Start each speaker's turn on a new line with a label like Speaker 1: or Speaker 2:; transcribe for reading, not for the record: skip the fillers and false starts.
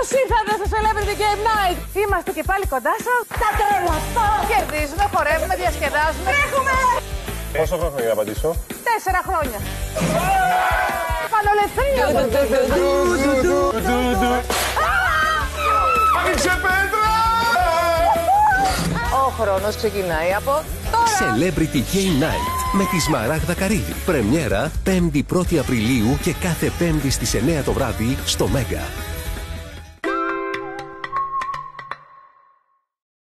Speaker 1: Καλώς ήρθατε στο Celebrity Game Night. Είμαστε και πάλι κοντά σας. Τα τρέλα. Κερδίζουμε, χορεύουμε, διασκεδάζουμε. Έχουμε!
Speaker 2: Πόσο χρόνο για να απαντήσω?
Speaker 1: 4 χρόνια. Πανολευθερία.
Speaker 2: Άνοιξε πέτρα!
Speaker 1: Ο χρόνος ξεκινάει από τώρα.
Speaker 3: Celebrity Game Night με τη Σμαράγδα Καρύδη. Πρεμιέρα 5η 1η Απριλίου και κάθε Πέμπτη στις 9 το βράδυ στο Μέγκα.